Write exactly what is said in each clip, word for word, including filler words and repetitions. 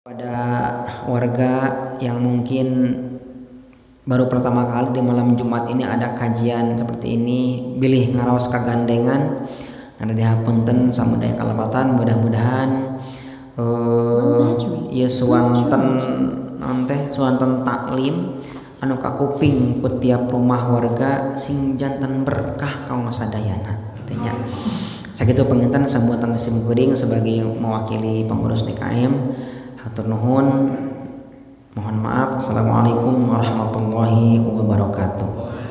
Pada warga yang mungkin baru pertama kali di malam Jumat ini ada kajian seperti ini, bilih ngaraos kagandengan ada dihapunten samudaya kalebatan, mudah-mudahan uh, ieu suwanten naon teh suwanten taklim anu kakuping ku tiap rumah warga sing janten berkah kaum sadayana kitu nya. Sakitu penginten sambutan Sim Kuring sebagai mewakili pengurus D K M. Hatur nuhun, mohon maaf. Assalamualaikum warahmatullahi wabarakatuh.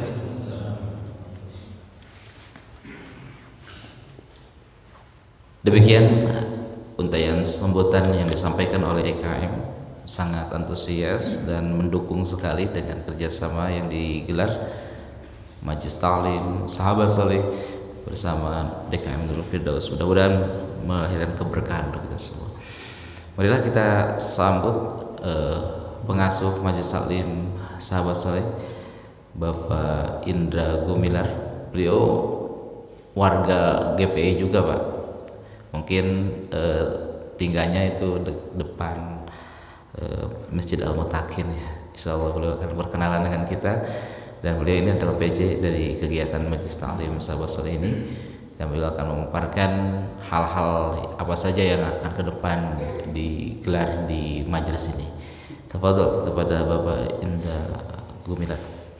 Demikian untayan sambutan yang disampaikan oleh D K M, sangat antusias dan mendukung sekali dengan kerjasama yang digelar Majelis Ta'lim Sahabat Saleh bersama D K M Nurul Firdaus. Mudah-mudahan melahirkan keberkahan untuk kita semua. Marilah kita sambut eh, pengasuh Majelis Taklim Sahabat Saleh, Bapak Indra Gumilar. Beliau warga G P I juga, Pak. Mungkin eh, tinggalnya itu de depan eh, Masjid Al-Mutakin ya. Insya Allah beliau akan berkenalan dengan kita. Dan beliau ini adalah P J dari kegiatan Majelis Taklim Sahabat Saleh ini. Dan beliau akan memaparkan hal-hal apa saja yang akan ke depan digelar di majelis ini. Tafadhol kepada Bapak Indra Gumilar.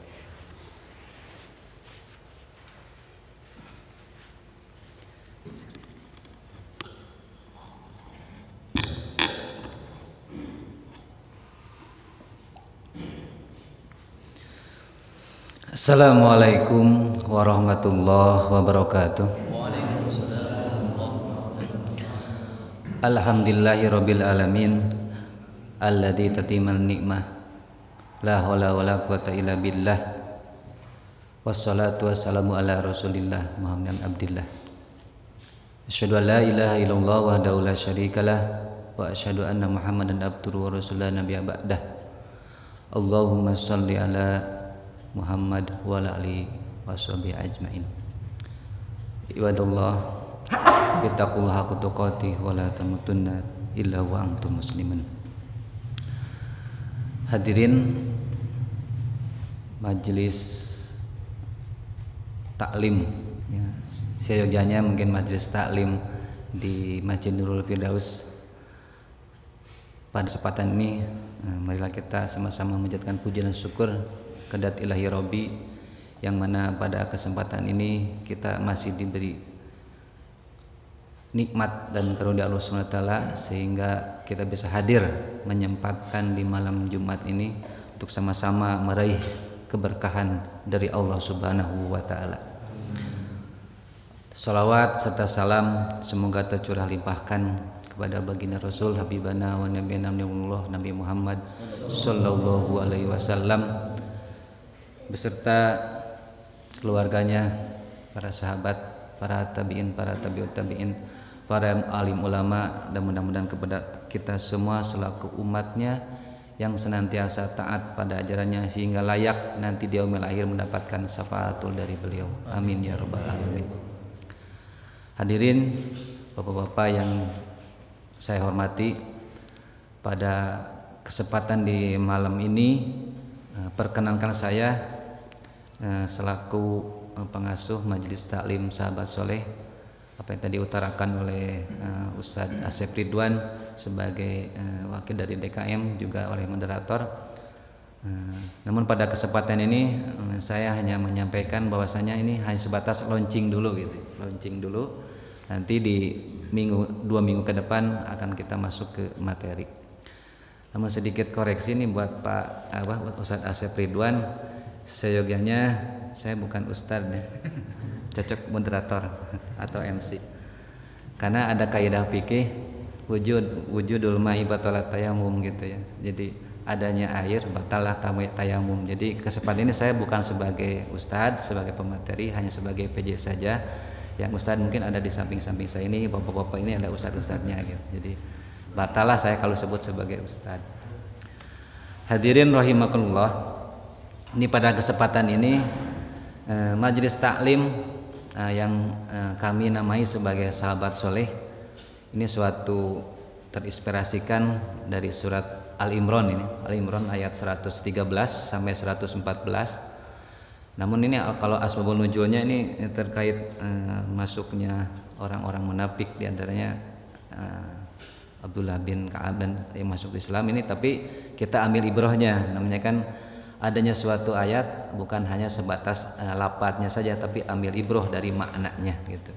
Assalamualaikum warahmatullahi wabarakatuh. Alhamdulillahirabbil alamin alladzi tatimal nikmah la haula wala quwata illa billah wassalatu wassalamu ala rasulillah Muhammadin abdillah asyhadu an la ilaha illallah wahdahu la syarikalah wa asyhadu anna muhammadan abduhu wa rasuluhu nabiyya ba'dah. Allahumma shalli ala Muhammad wa ala alihi washabihi ajmain. Ibadallah ittaqullaha haqqa tuqatih wa la tamutunna illa wa antum muslimun. Hadirin majelis taklim ya, seyogyanya mungkin majelis taklim di Masjid Nurul Firdaus. Pada kesempatan ini marilah kita sama-sama menjadikan puji dan syukur kedat ilahi Rabbi, yang mana pada kesempatan ini kita masih diberi nikmat dan karunia Allah subhanahu wa taala sehingga kita bisa hadir menyempatkan di malam Jumat ini untuk sama-sama meraih keberkahan dari Allah subhanahu wa taala. Salawat serta salam semoga tercurah limpahkan kepada baginda Rasul Habibana wa Nabiyana Nabi Muhammad sallallahu alaihi wasallam beserta keluarganya, para sahabat, para tabi'in, para tabi'ut tabi'in, para alim ulama, dan mudah-mudahan kepada kita semua selaku umatnya yang senantiasa taat pada ajarannya sehingga layak nanti di yaumil akhir mendapatkan syafaatul dari beliau. Amin ya rabbal alamin. Hadirin bapak-bapak yang saya hormati, pada kesempatan di malam ini perkenalkan saya selaku pengasuh Majelis Taklim Sahabat Soleh, apa yang tadi utarakan oleh uh, Ustadz Asep Ridwan sebagai uh, wakil dari D K M, juga oleh moderator. Uh, namun pada kesempatan ini uh, saya hanya menyampaikan bahwasanya ini hanya sebatas launching dulu gitu, launching dulu. Nanti di minggu dua minggu ke depan akan kita masuk ke materi. Namun sedikit koreksi nih buat Pak apa buat Ustadz Asep Ridwan, seyogyanya saya bukan ustadz ya. Cocok moderator atau M C, karena ada kaidah fikih wujud wujudul ma'i batalat tayamum gitu ya. Jadi adanya air batalah tayamum. Jadi kesempatan ini saya bukan sebagai ustadz, sebagai pemateri, hanya sebagai P J saja. Yang ustadz mungkin ada di samping-samping saya ini, bapak-bapak ini ada ustadz-ustadznya gitu. Jadi batalah saya kalau sebut sebagai ustadz. Hadirin rahimakumullah. Ini pada kesempatan ini eh, Majelis Taklim eh, yang eh, kami namai sebagai Sahabat Soleh, ini suatu terinspirasikan dari surat Al-Imran ini, Al-Imran ayat seratus tiga belas sampai seratus empat belas. Namun ini kalau asbabun nuzulnya ini terkait uh, masuknya orang-orang munafik, diantaranya uh, Abdullah bin Ka'ab dan yang masuk Islam ini, tapi kita ambil ibrahnya, namanya kan adanya suatu ayat bukan hanya sebatas uh, lafadznya saja, tapi ambil ibrah dari maknanya gitu.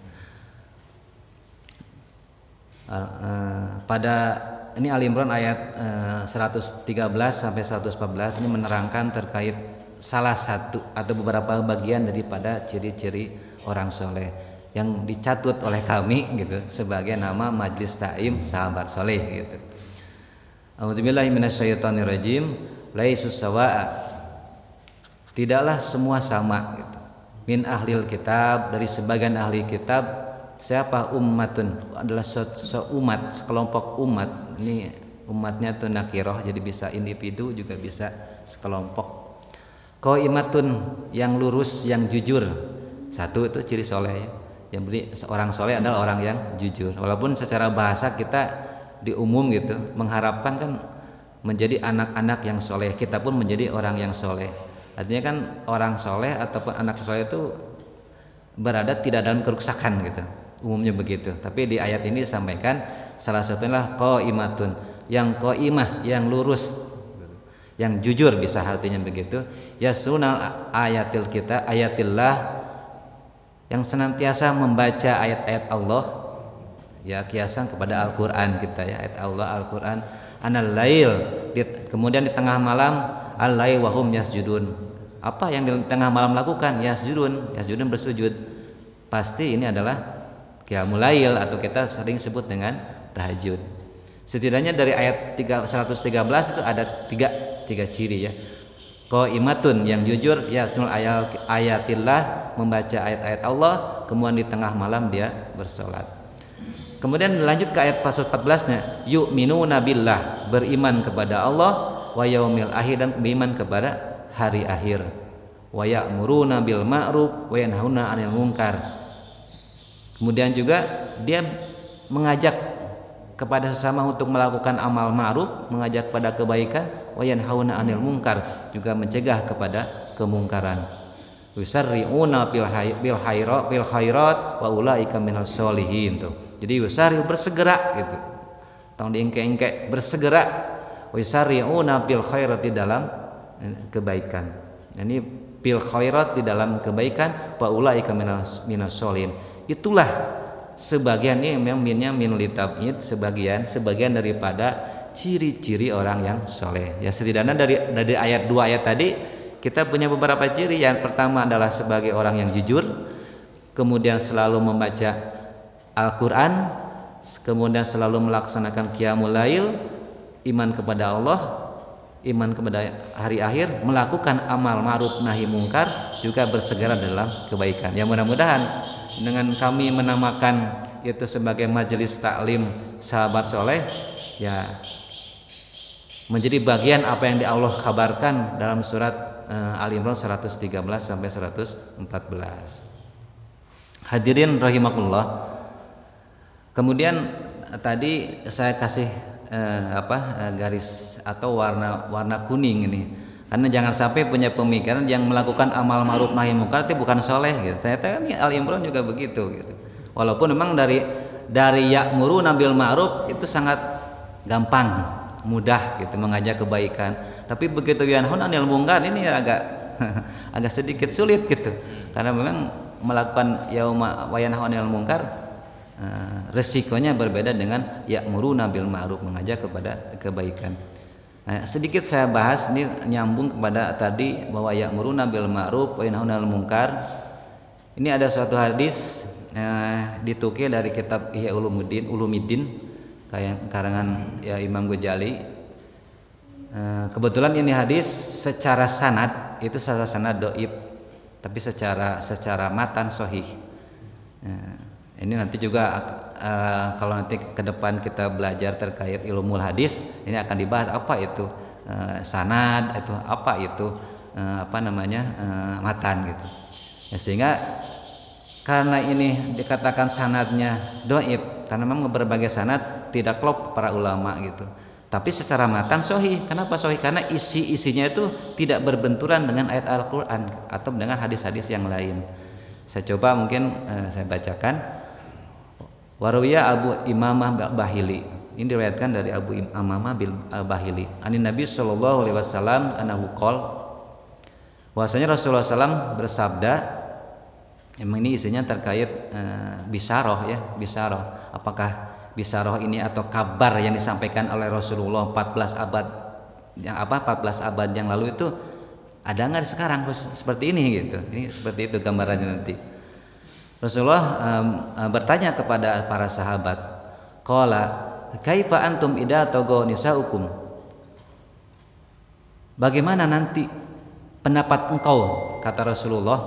Uh, uh, pada ini Al-Imran ayat uh, seratus tiga belas sampai seratus empat belas ini menerangkan terkait salah satu atau beberapa bagian daripada ciri-ciri orang soleh yang dicatut oleh kami gitu sebagai nama Majelis Ta'im Sahabat Soleh gitu. A'udzubillahi minasyaitonirrajim. Laisus sawa'a, tidaklah semua sama gitu. Min ahlil kitab, dari sebagian ahli kitab. Siapa? Ummatun, adalah seumat, sekelompok umat. Ini umatnya tuh nakiroh, jadi bisa individu juga bisa sekelompok. Qaimatun, yang lurus, yang jujur. Satu itu ciri soleh ya. Yang beri orang soleh adalah orang yang jujur. Walaupun secara bahasa kita di umum gitu mengharapkan kan menjadi anak-anak yang soleh, kita pun menjadi orang yang soleh. Artinya kan orang soleh ataupun anak soleh itu berada tidak dalam kerusakan gitu, umumnya begitu. Tapi di ayat ini disampaikan salah satunya qaimatun, yang qaimah, yang lurus, yang jujur, bisa artinya begitu. Yasunal ayatil kita, ayatillah, yang senantiasa membaca ayat-ayat Allah, ya kiasan kepada Al-Quran kita ya, ayat Allah Al-Quran. Anal lail, kemudian di tengah malam, al-lail wahum yasjudun. Apa yang di tengah malam lakukan? Yasjudun, yasjudun bersujud. Pasti ini adalah qiyamul lail atau kita sering sebut dengan tahajud. Setidaknya dari ayat seratus tiga belas itu ada tiga, tiga ciri ya. Qaimatun, yang jujur, yasnul ayatillah, membaca ayat-ayat Allah, kemudian di tengah malam dia bersolat. Kemudian lanjut ke ayat pasal empat belas-nya, yu'minuna billah, beriman kepada Allah, wa yaumil akhir, dan beriman kepada hari akhir, wa ya'muruna bil ma'ruf wa yanhauna 'anil munkar. Kemudian juga dia mengajak kepada sesama untuk melakukan amal ma'ruf, mengajak pada kebaikan, wa yanhauna 'anil munkar, juga mencegah kepada kemungkaran. Yusarri'una bil khairat bil khairat wa ulaika minas sholihin tuh. Jadi yusari, bersegera gitu. Tong diengke-engke, bersegera. Yusari'una bil khairat, di dalam kebaikan. Ini bil khairat, di dalam kebaikan, wa ulaika minas minas sholihin. Itulah sebagian ini memang minnya min litabid, sebagian sebagian daripada ciri-ciri orang yang soleh. Ya setidaknya dari dari ayat dua ayat tadi kita punya beberapa ciri. Yang pertama adalah sebagai orang yang jujur, kemudian selalu membaca Al-Quran, kemudian selalu melaksanakan qiyamul lail, iman kepada Allah, iman kepada hari akhir, melakukan amal ma'ruf nahi mungkar, juga bersegera dalam kebaikan. Ya mudah-mudahan dengan kami menamakan itu sebagai Majelis Taklim Sahabat Soleh, ya menjadi bagian apa yang di Allah kabarkan dalam surat uh, Al-Imran seratus tiga belas sampai seratus empat belas. Hadirin rahimakumullah. Kemudian tadi saya kasih eh, apa eh, garis atau warna warna kuning ini, karena jangan sampai punya pemikiran yang melakukan amal ma'ruf nahi munkar itu bukan soleh gitu. Ternyata kan Al-Imran juga begitu gitu. Walaupun memang dari dari ya'muruna bil ma'ruf itu sangat gampang, mudah gitu mengajak kebaikan. Tapi begitu yanhauna 'anil munkar ini agak agak sedikit sulit gitu. Karena memang melakukan yauma wa yanhauna 'anil munkar, Uh, resikonya berbeda dengan ya'muruna bil ma'ruf, mengajak kepada kebaikan. Nah, sedikit saya bahas ini nyambung kepada tadi bahwa ya'muruna bil ma'ruf wa yanhauna 'anil munkar. Ini ada suatu hadis uh, ditukil dari kitab Ihya Ulumuddin Ulumiddin karangan ya Imam Ghazali. Uh, kebetulan ini hadis secara sanad itu secara sanad dhaif, tapi secara secara matan sahih. Uh, Ini nanti juga uh, kalau nanti ke depan kita belajar terkait ilmu hadis, ini akan dibahas apa itu uh, sanad, itu apa itu uh, apa namanya uh, matan gitu. Ya, sehingga karena ini dikatakan sanadnya dhaif, karena memang berbagai sanad tidak klop para ulama gitu. Tapi secara matan sahih. Kenapa sahih? Karena isi-isinya itu tidak berbenturan dengan ayat Al-Qur'an atau dengan hadis-hadis yang lain. Saya coba mungkin eh, saya bacakan. Warawiya Abu Imamah Bahili. Ini diriwayatkan dari Abu Imamah bil Bahili. Anin Nabi sallallahu alaihi wasallam annahu qol. Bahwasanya Rasulullah sallallahu alaihi wasallam bersabda, emang ini isinya terkait eh, bisaroh ya, bisaroh. Apakah bisaroh ini atau kabar yang disampaikan oleh Rasulullah empat belas abad yang apa empat belas abad yang lalu itu ada nggak sekarang seperti ini gitu. Ini seperti itu gambarannya nanti. Rasulullah um, bertanya kepada para sahabat, qala kaifa antum idza tago nisaukum? Bagaimana nanti pendapat engkau, kata Rasulullah,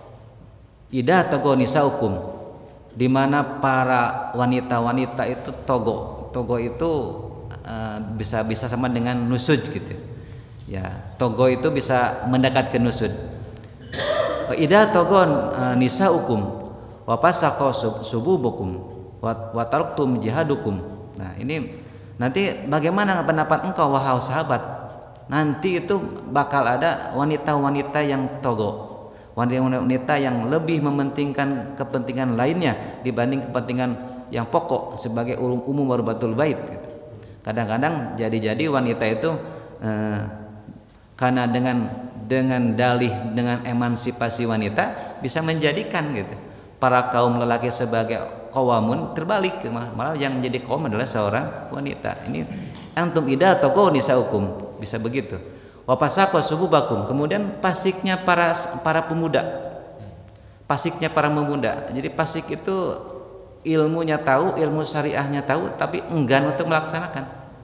idza tago nisaukum, di mana para wanita-wanita itu togo. Togo itu uh, bisa bisa sama dengan nusud gitu. Ya, togo itu bisa mendekat ke nusud. Idza tago uh, nisaukum wa pasaqo sububukum wa taraktum jihadukum. Nah, ini nanti bagaimana pendapat engkau wahai sahabat? Nanti itu bakal ada wanita-wanita yang togo, wanita-wanita yang lebih mementingkan kepentingan lainnya dibanding kepentingan yang pokok sebagai umum warbatul bait gitu. Kadang-kadang jadi-jadi wanita itu eh, karena dengan dengan dalih dengan emansipasi wanita bisa menjadikan gitu para kaum lelaki sebagai qawamun terbalik, malah yang menjadi kaum adalah seorang wanita. Ini antum idza taqaw nisaukum, bisa begitu. Wa pasaqo sububakum, kemudian pasiknya para para pemuda. Pasiknya para pemuda. Jadi pasik itu ilmunya tahu, ilmu syariahnya tahu tapi enggan untuk melaksanakan.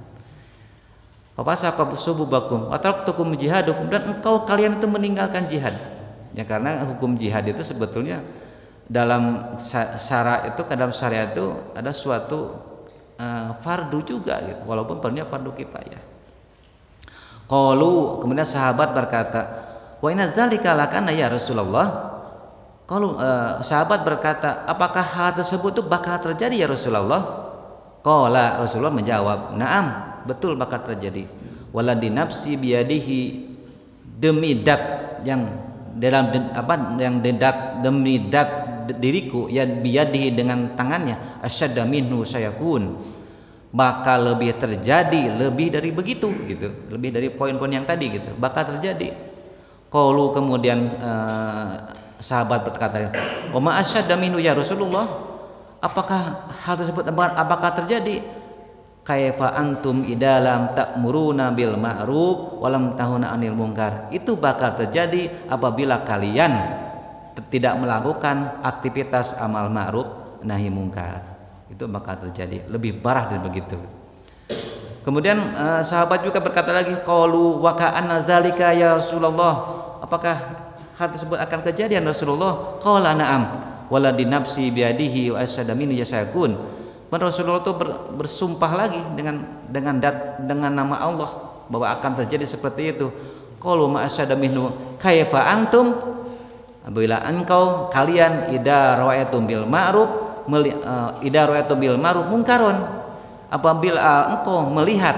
Wa pasaqo sububakum wa taraktukum jihadukum, dan engkau kalian itu meninggalkan jihad. Ya karena hukum jihad itu sebetulnya dalam syara itu dalam syariat itu ada suatu uh, fardu juga gitu, walaupun fardunya fardu kifayah. Qalu, kemudian sahabat berkata, wa inna dzalika lakana ya Rasulullah. Kalau uh, sahabat berkata, apakah hal tersebut itu bakal terjadi ya Rasulullah? Qala, Rasulullah menjawab, na'am, betul bakal terjadi. Waladi nafsi biyadihi, demi dat yang dalam apa yang dedat demi dat diriku ya biyadihi dengan tangannya asyadda minhu sayakun, bakal lebih terjadi lebih dari begitu gitu, lebih dari poin-poin yang tadi gitu bakal terjadi. Qalu, kemudian uh, sahabat berkata, wa ma asyadda minhu ya Rasulullah, apakah hal tersebut apakah terjadi? Kaifa antum idalam ta'muruna bil ma'ruf walam tahuna anil munkar, itu bakal terjadi apabila kalian tidak melakukan aktivitas amal ma'ruf nahi mungkar, itu bakal terjadi lebih parah dari begitu. Kemudian eh, sahabat juga berkata lagi, qalu wa ka'anna zalika ya Rasulullah, apakah hal tersebut akan kejadian Rasulullah? Qala na'am waladi nafsi biadihi wa asyhadu min yasakun. Rasulullah itu bersumpah lagi dengan dengan dat, dengan nama Allah bahwa akan terjadi seperti itu. Qalu ma asyhadu minhu kaifa antum, apabila engkau kalian idza rawaitum bil ma'ruf uh, idza rawaitum bil ma'ruf munkaron, apabila engkau melihat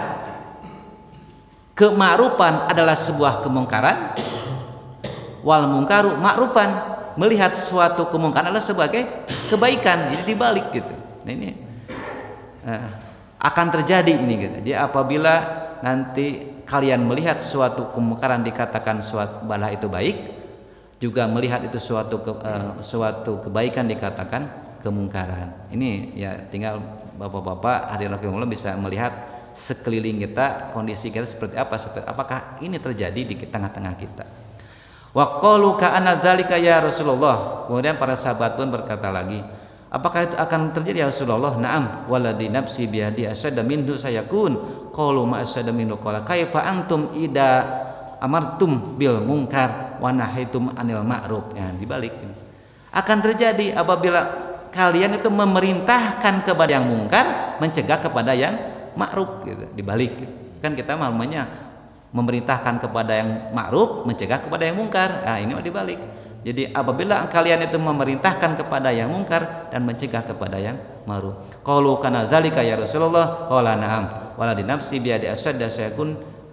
kema'rufan adalah sebuah kemungkaran, wal munkaru ma'rufan, melihat suatu kemungkaran adalah sebagai kebaikan, jadi dibalik gitu. Nah, ini uh, akan terjadi ini gitu. Jadi apabila nanti kalian melihat suatu kemungkaran dikatakan suatu bala itu baik, juga melihat itu suatu ke, uh, suatu kebaikan dikatakan kemungkaran. Ini ya tinggal bapak-bapak hadirin rahimakumullah bisa melihat sekeliling kita, kondisi kita seperti apa, seperti apakah ini terjadi di tengah-tengah kita. Wa qalu ka'anna dzalika ya Rasulullah. Kemudian para sahabat pun berkata lagi, apakah itu akan terjadi ya Rasulullah? Na'am waladi nafsi biyadi asyadda minhu sayakun. Qalu ma asyadda minhu qala kaifa antum ida amartum bil munkar wa nahaitum anil ma'ruf. Ya, dibalik. Akan terjadi apabila kalian itu memerintahkan kepada yang mungkar, mencegah kepada yang ma'ruf gitu. Dibalik. Kan kita namanya memerintahkan kepada yang ma'ruf, mencegah kepada yang mungkar. Nah, ini dibalik. Jadi apabila kalian itu memerintahkan kepada yang mungkar dan mencegah kepada yang ma'ruf. Qalu kana dzalika ya Rasulullah? Qala na'am. Wala di nafsi bi adi asyadda sayakun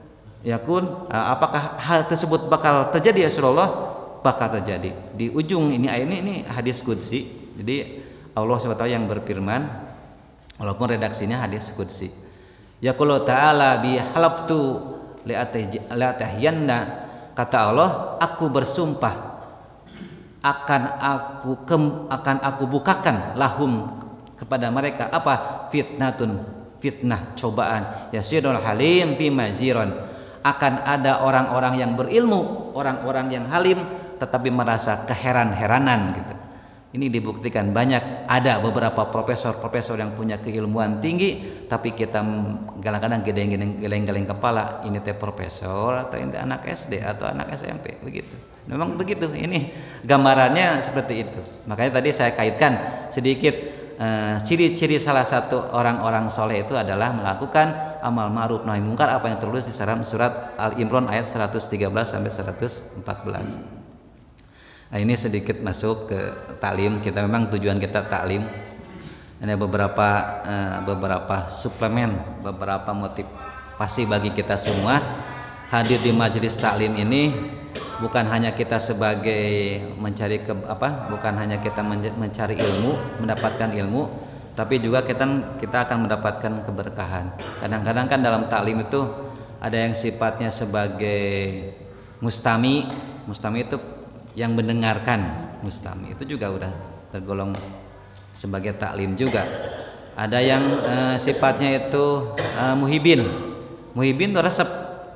yakun. Apakah hal tersebut bakal terjadi ya Rasulullah? Bakal terjadi. Di ujung ini ayat ini, ini hadis qudsi. Jadi Allah subhanahu wa taala yang berfirman, walaupun redaksinya hadis qudsi. Yaqulu ta'ala bi halaftu li'atahyanna, kata Allah, aku bersumpah akan aku kem, akan aku bukakan lahum kepada mereka apa? Fitnatun, fitnah, cobaan. Yasirul halim bimaziron, akan ada orang-orang yang berilmu, orang-orang yang halim tetapi merasa keheran-heranan gitu. Ini dibuktikan banyak, ada beberapa profesor-profesor yang punya keilmuan tinggi, tapi kita kadang-kadang geleng-geleng kepala, ini teh profesor atau ini anak S D atau anak S M P, begitu. Memang begitu, ini gambarannya seperti itu. Makanya tadi saya kaitkan sedikit eh, ciri-ciri salah satu orang-orang soleh itu adalah melakukan amal ma'ruf nahi mungkar, apa yang tertulis di dalam surat Al-Imran ayat seratus tiga belas sampai seratus empat belas. Nah, ini sedikit masuk ke taklim. Kita memang tujuan kita taklim. Ada beberapa uh, beberapa suplemen, beberapa motivasi bagi kita semua. Hadir di majelis taklim ini bukan hanya kita sebagai mencari ke, apa? Bukan hanya kita mencari ilmu, mendapatkan ilmu, tapi juga kita kita akan mendapatkan keberkahan. Kadang-kadang kan dalam taklim itu ada yang sifatnya sebagai mustami. Mustami itu yang mendengarkan, mustami itu juga udah tergolong sebagai taklim juga. Ada yang uh, sifatnya itu uh, muhibin. Muhibin itu resep,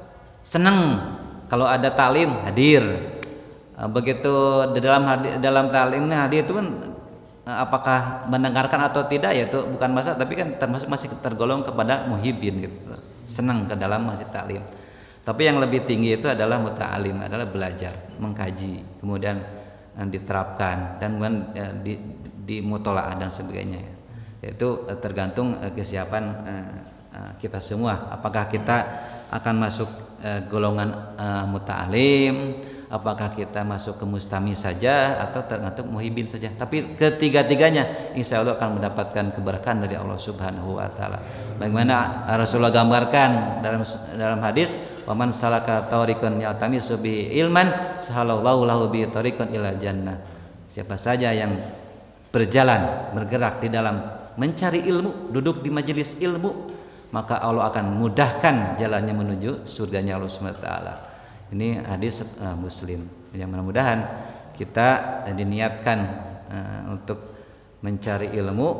senang kalau ada taklim hadir. Uh, begitu di dalam dalam taklimnya hadir itu kan uh, apakah mendengarkan atau tidak ya itu bukan masalah, tapi kan termasuk masih tergolong kepada muhibin gitu. Senang ke dalam masjid taklim. Tapi yang lebih tinggi itu adalah muta'alim, adalah belajar, mengkaji, kemudian eh, diterapkan dan kemudian eh, di, di mutola'ah dan sebagainya. Itu eh, tergantung eh, kesiapan eh, eh, kita semua. Apakah kita akan masuk eh, golongan eh, muta'alim, apakah kita masuk ke mustami saja atau tergantung muhibin saja. Tapi ketiga-tiganya insya Allah akan mendapatkan keberkahan dari Allah Subhanahu wa taala. Bagaimana Rasulullah gambarkan dalam dalam hadis, "Waman salaka tariqan yaltamisu bi ilman, sahalallahu lahu bi tariqan ila jannah." Siapa saja yang berjalan, bergerak di dalam mencari ilmu, duduk di majelis ilmu, maka Allah akan memudahkan jalannya menuju surganya Allah Subhanahu wa taala. Ini hadis uh, Muslim. Yang mudah-mudahan kita uh, diniatkan uh, untuk mencari ilmu,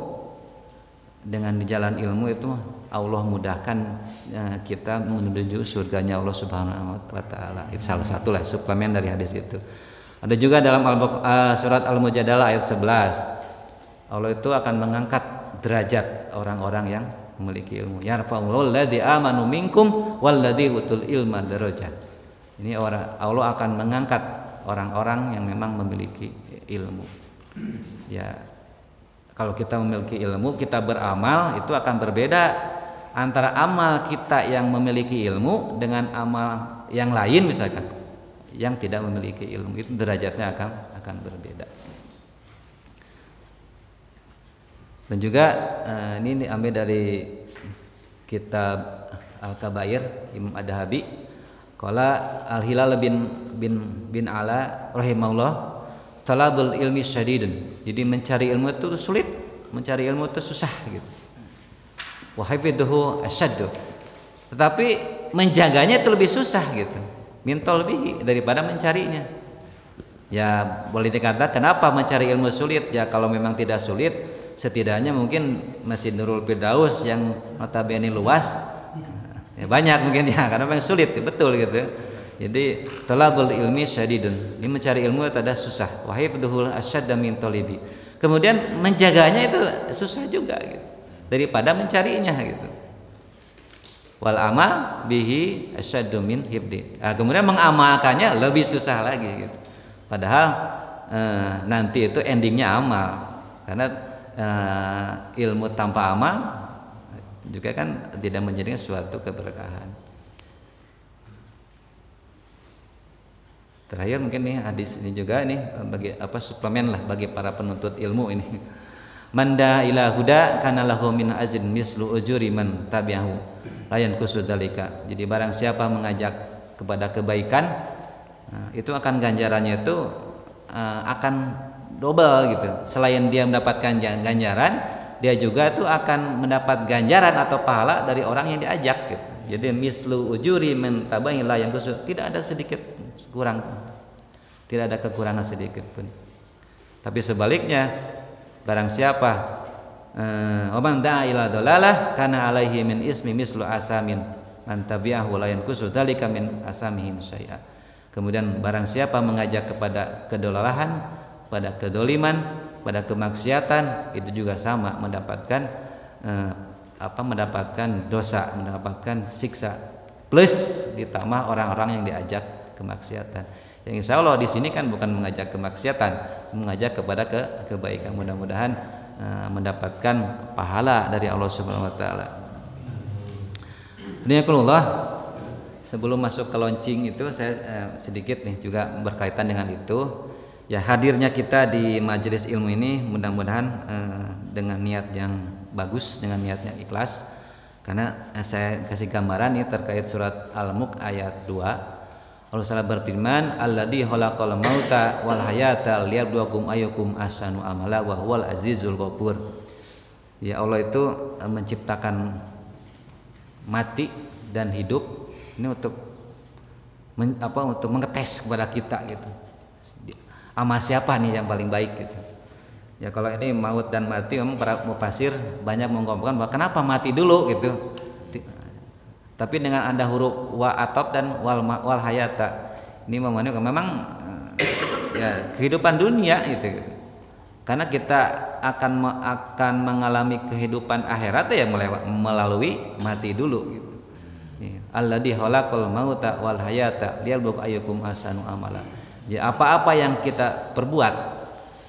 dengan di jalan ilmu itu Allah mudahkan uh, kita menuju surganya Allah Subhanahu wa taala. Itu salah satu lah suplemen dari hadis itu. Ada juga dalam uh, surat Al-Mujadalah ayat sebelas. Allah itu akan mengangkat derajat orang-orang yang memiliki ilmu. Yarfa'ul ladzi amanu minkum walladzi utul ilma darajat. Ini orang Allah akan mengangkat orang-orang yang memang memiliki ilmu. Ya, kalau kita memiliki ilmu, kita beramal itu akan berbeda antara amal kita yang memiliki ilmu dengan amal yang lain misalkan yang tidak memiliki ilmu, itu derajatnya akan akan berbeda. Dan juga eh, ini diambil dari kitab Al-Kabair Imam Ad-Dahabi. Qala Al-Hilal bin bin bin Ala rahimahullah, talabul ilmi syadidun. Jadi mencari ilmu itu sulit, mencari ilmu itu susah gitu. Wa hifdhuhu asyaddu. Tetapi menjaganya itu lebih susah gitu. Mintol lebih daripada mencarinya. Ya boleh dikatakan kenapa mencari ilmu sulit? Ya kalau memang tidak sulit, setidaknya mungkin Masjid Nurul Firdaus yang notabene luas, ya banyak mungkin ya, karena memang sulit betul gitu. Jadi talabul ilmi syadidun, ini mencari ilmu itu ada susah. Wa hifdhuhu asyadda min talibi. Kemudian menjaganya itu susah juga gitu, daripada mencarinya gitu. Wal amal bihi asyaddu min hifdi. Nah, kemudian mengamalkannya lebih susah lagi gitu. Padahal eh, nanti itu endingnya amal, karena eh, ilmu tanpa amal juga kan tidak menjadikan suatu keberkahan. Terakhir mungkin nih hadis ini juga nih bagi apa suplemen lah bagi para penuntut ilmu ini. Manda ila huda kana lahu min ajrin mislu ujuri man tabi'ahu layan kusudalika. Jadi barang siapa mengajak kepada kebaikan, nah, itu akan ganjarannya itu uh, akan double gitu. Selain dia mendapatkan ganjaran, dia juga tuh akan mendapat ganjaran atau pahala dari orang yang diajak gitu. Jadi mislu ujuri man tabi'ahu layan kusud, tidak ada sedikit kurang, tidak ada kekurangan sedikit pun. Tapi sebaliknya, barang siapa waman da'a ila dalalah kana alaihi min ismi mislu asamin man tabi'ahu la yanqusu dzalika min asamihim syai'a. Kemudian barang siapa mengajak kepada kedolalahan, pada kedoliman, pada kemaksiatan, itu juga sama mendapatkan eh, apa mendapatkan dosa, mendapatkan siksa plus ditambah orang-orang yang diajak kemaksiatan. Yang insya Allah di sini kan bukan mengajak kemaksiatan, mengajak kepada ke kebaikan. Mudah-mudahan uh, mendapatkan pahala dari Allah Subhanahu Wa Taala. Bismillahirrahmanirrahim. Sebelum masuk ke launching itu saya uh, sedikit nih juga berkaitan dengan itu. Ya hadirnya kita di majelis ilmu ini mudah-mudahan uh, dengan niat yang bagus, dengan niat yang ikhlas. Karena uh, saya kasih gambaran nih terkait surat Al-Mulk ayat dua. Allah Taala berfirman, "Alladzi khalaqal mauta wal hayata liyabluwakum ayyukum ahsanu amala wa huwal azizul ghafur." Ya Allah itu menciptakan mati dan hidup ini untuk men, apa untuk mengetes kepada kita gitu. Amal siapa nih yang paling baik gitu. Ya kalau ini maut dan mati memang para mufasir banyak mengungkapkan bahwa kenapa mati dulu gitu. Tapi dengan ada huruf wa atop dan wal, wal hayata ini menunjukkan memang ya kehidupan dunia itu gitu. Karena kita akan akan mengalami kehidupan akhirat ya melalui mati dulu gitu. Alladzi khalaqal mauta wal hayata liyabluwakum ayyukum ahsanu amala. Ya apa-apa yang kita perbuat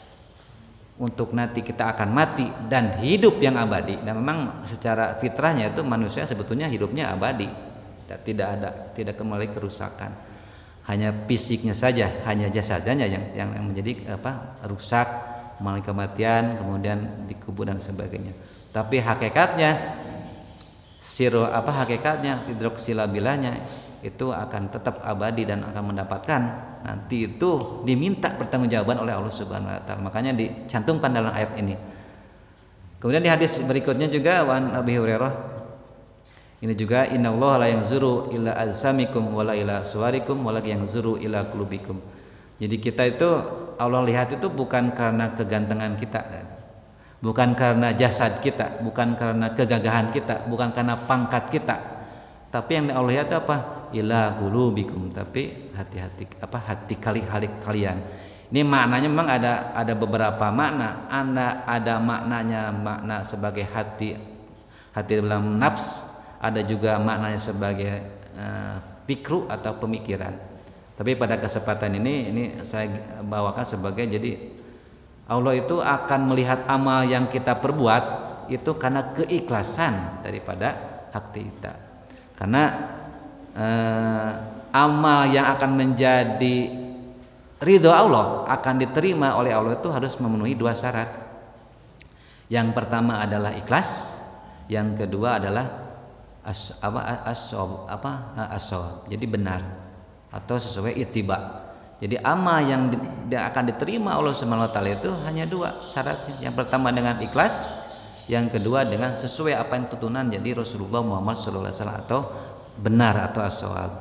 untuk nanti kita akan mati dan hidup yang abadi. Dan memang secara fitrahnya itu manusia sebetulnya hidupnya abadi, tidak ada tidak kembali kerusakan. Hanya fisiknya saja, hanya jasadnya yang yang menjadi apa rusak, mengalami kematian, kemudian dikubur dan sebagainya. Tapi hakikatnya siro apa hakikatnya hidroksilabilahnya itu akan tetap abadi dan akan mendapatkan nanti itu diminta pertanggungjawaban oleh Allah Subhanahu Wa Taala. Makanya dicantumkan dalam ayat ini. Kemudian di hadis berikutnya juga wan Abi Hurairah ini juga innallaha la yanzuru ila ajsamikum wala ila suwarikum wala yanzuru ila qulubikum. Jadi kita itu Allah lihat itu bukan karena kegantengan kita, bukan karena jasad kita, bukan karena kegagahan kita, bukan karena pangkat kita. Tapi yang Allah lihat apa? Ila qulubikum, tapi hati-hati apa hati kali halik kalian. Ini maknanya memang ada ada beberapa makna. Anda ada maknanya makna sebagai hati hati dalam nafs, ada juga maknanya sebagai uh, pikru atau pemikiran. Tapi pada kesempatan ini ini saya bawakan sebagai jadi Allah itu akan melihat amal yang kita perbuat itu karena keikhlasan daripada hati kita. Karena eh, amal yang akan menjadi ridho Allah akan diterima oleh Allah itu harus memenuhi dua syarat. Yang pertama adalah ikhlas, yang kedua adalah as, apa as-shawab, apa as-shawab. Jadi benar atau sesuai ittiba. Jadi amal yang di, dia akan diterima Allah Subhanahu Wa Taala itu hanya dua syaratnya. Yang pertama dengan ikhlas, yang kedua dengan sesuai apa yang tuntunan jadi Rasulullah Muhammad shallallahu alaihi wasallam atau benar atau as-shawab.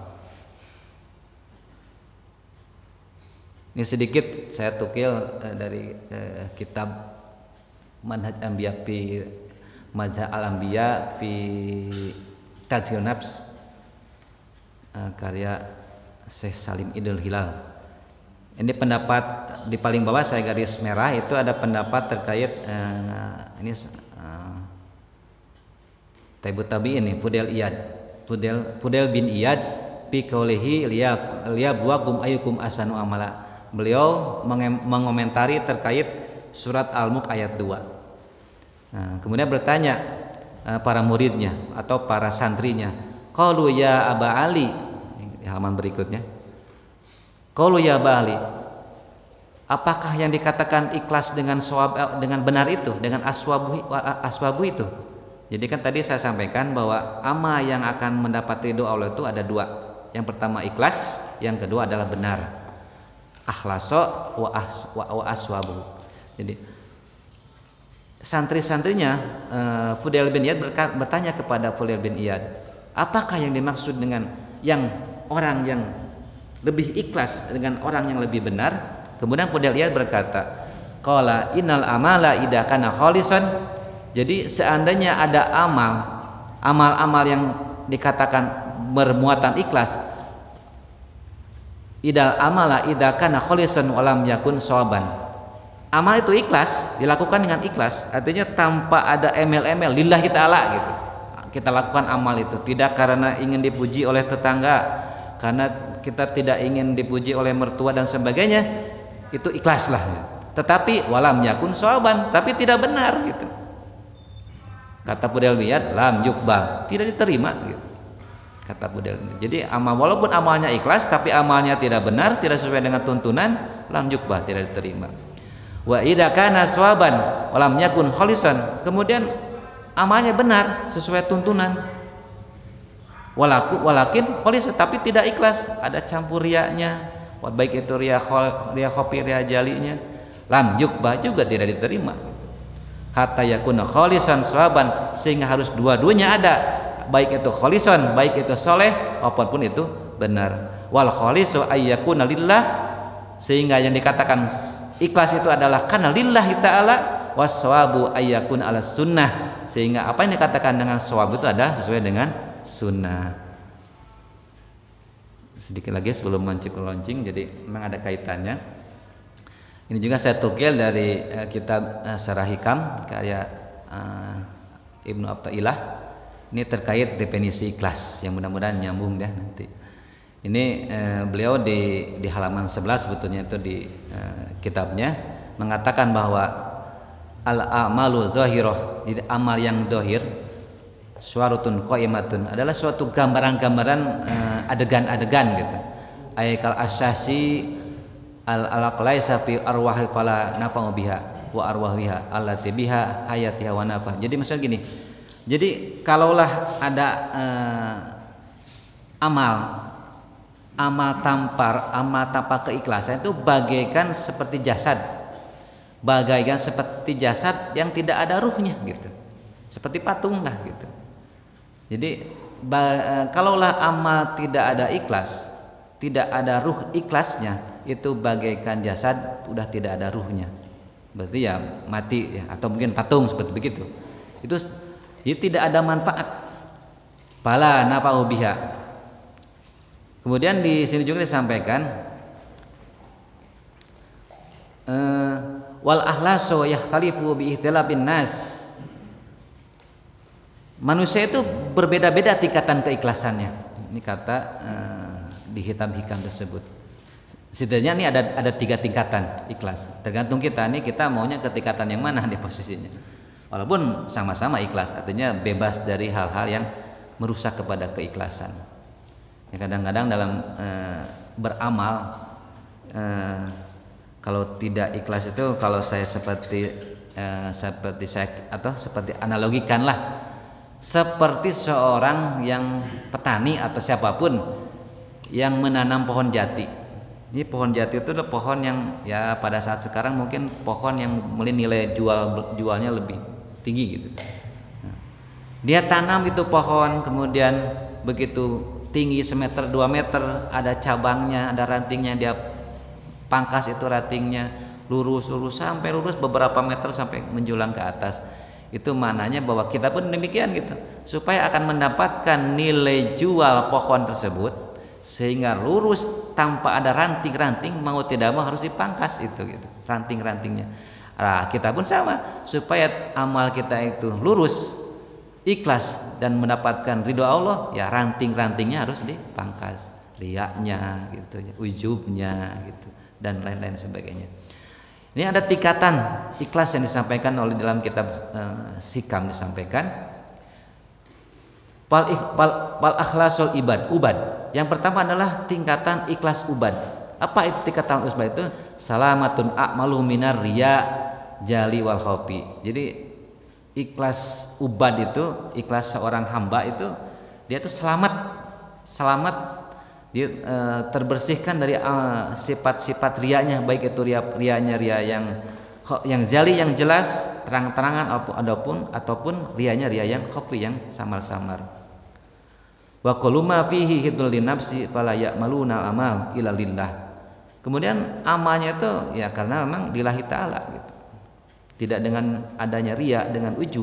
Ini sedikit saya tukil eh, dari eh, kitab Manhaj Anbiya fi Manhaj Al-Anbiya fi Tazkiyatun Nafs eh, karya Syekh Salim Idul Hilal. Ini pendapat di paling bawah saya garis merah itu ada pendapat terkait eh, ini eh, Taibut Tabi ini Fudel Iyad Fudel Fudel bin Iyad fi qaulihi liyabluwakum ayyukum ahsanu amala. Beliau mengomentari terkait surat Al-Mulk ayat dua. Nah, kemudian bertanya eh, para muridnya atau para santrinya, qalu ya Aba Ali, di halaman berikutnya. Qalu ya Bali, apakah yang dikatakan ikhlas dengan shawab, dengan benar itu, dengan aswabu aswabu itu? Jadi kan tadi saya sampaikan bahwa amal yang akan mendapat ridho Allah itu ada dua. Yang pertama ikhlas, yang kedua adalah benar. Akhlaso wa, as, wa, wa aswabu. Jadi santri-santrinya uh, Fudail bin Iyad bertanya kepada Fudail bin Iyad, apakah yang dimaksud dengan yang orang yang lebih ikhlas dengan orang yang lebih benar? Kemudian Fudail Iyad berkata, qala innal amala idza kana khalisan. Jadi seandainya ada amal, amal-amal yang dikatakan bermuatan ikhlas, idal amala idza kana khalisan wa lam yakun shawaban. Amal itu ikhlas, dilakukan dengan ikhlas, artinya tanpa ada embel-embel lillahi ta'ala gitu. Kita lakukan amal itu tidak karena ingin dipuji oleh tetangga, karena kita tidak ingin dipuji oleh mertua dan sebagainya, itu ikhlaslah. Tetapi walam yakun shawaban, tapi tidak benar gitu. Kata Fudail bin Iyad, lam yukbal, tidak diterima gitu. Kata Fudail bin Iyad. Jadi amal, walaupun amalnya ikhlas tapi amalnya tidak benar, tidak sesuai dengan tuntunan, lam yukbal, tidak diterima. Wa idza kana shawaban wa lam yakun khalisan, kemudian amalnya benar sesuai tuntunan, walaku walakin khalisan, tapi tidak ikhlas, ada campur riaknya, baik itu riya khol, riya khofi, riya jalinya, lam yukbal, juga tidak diterima. Hatta yakuna khalisan shawaban, sehingga harus dua-duanya ada, baik itu khalisan, baik itu soleh, apapun itu benar. Wal khalisu ayyakuna lillah, sehingga yang dikatakan ikhlas itu adalah karena lillahi ta'ala, wassawabu ayyakun ala sunnah, sehingga apa yang dikatakan dengan shawab itu adalah sesuai dengan sunnah. Sedikit lagi sebelum launching launching, jadi memang ada kaitannya. Ini juga saya tukil dari uh, kitab uh, Syarah Hikam karya uh, Ibnu Athaillah. Ini terkait definisi ikhlas, yang mudah-mudahan nyambung deh nanti. Ini uh, beliau di di halaman sebelas sebetulnya itu di uh, kitabnya mengatakan bahwa al-a'malu dzahirah, jadi amal yang dzahir, suwaratun qaimatun, adalah suatu gambaran-gambaran uh, adegan-adegan gitu. Aikal asasi al-alaqlaisa fi arwahi fala nafa'u biha wa arwahiha allati biha hayatiha wa nafa. Jadi misalnya gini. Jadi kalaulah ada uh, amal amal tampar, amal tanpa keikhlasan itu bagaikan seperti jasad. Bagaikan seperti jasad yang tidak ada ruhnya gitu. Seperti patung lah gitu. Jadi ba- kalaulah amal tidak ada ikhlas, tidak ada ruh ikhlasnya, itu bagaikan jasad sudah tidak ada ruhnya, berarti ya mati ya, atau mungkin patung seperti begitu. Itu ya tidak ada manfaat. Pala nafa'u biha. Kemudian di sini juga disampaikan uh, wal ahlasu yahtalifu bi ihtilafin nas. Manusia itu berbeda-beda tingkatan keikhlasannya. Ini kata uh, di hitam hikam tersebut. Setidaknya ini ada ada tiga tingkatan ikhlas. Tergantung kita nih, kita maunya ke tingkatan yang mana di posisinya. Walaupun sama-sama ikhlas, artinya bebas dari hal-hal yang merusak kepada keikhlasan. Ya, kadang-kadang dalam e, beramal e, kalau tidak ikhlas itu, kalau saya seperti e, seperti saya atau seperti analogikan lah, seperti seorang yang petani atau siapapun yang menanam pohon jati. Ini pohon jati itu adalah pohon yang ya pada saat sekarang mungkin pohon yang mulai nilai jual jualnya lebih tinggi gitu. Nah, dia tanam itu pohon, kemudian begitu tinggi semeter dua meter, ada cabangnya, ada rantingnya, dia pangkas itu rantingnya lurus lurus sampai lurus beberapa meter sampai menjulang ke atas. Itu mananya bahwa kita pun demikian gitu, supaya akan mendapatkan nilai jual pohon tersebut, sehingga lurus tanpa ada ranting-ranting, mau tidak mau harus dipangkas itu gitu, ranting-rantingnya. Nah, kita pun sama, supaya amal kita itu lurus, ikhlas dan mendapatkan ridho Allah, ya ranting-rantingnya harus dipangkas, riaknya gitu, ujubnya gitu, dan lain-lain sebagainya. Ini ada tingkatan ikhlas yang disampaikan oleh dalam kitab uh, Hikam disampaikan. Pal pal pal akhlasul ibad ubad. Yang pertama adalah tingkatan ikhlas ubad. Apa itu tingkatan usbah itu? Salamatun a'malu minar riya jali wal khofi. Jadi ikhlas ubad itu, ikhlas seorang hamba itu dia tuh selamat, selamat dia e, terbersihkan dari e, sifat-sifat rianya, baik itu ria, rianya ria yang yang jali, yang jelas, terang-terangan ataupun ataupun rianya ria yang khafi, yang samar-samar. Wa kullu ma fihi hidul linafsi fala ya'maluna amal illa lillah. Kemudian amalnya itu ya karena memang lillahi ta'ala gitu. Tidak dengan adanya riya, dengan ujub.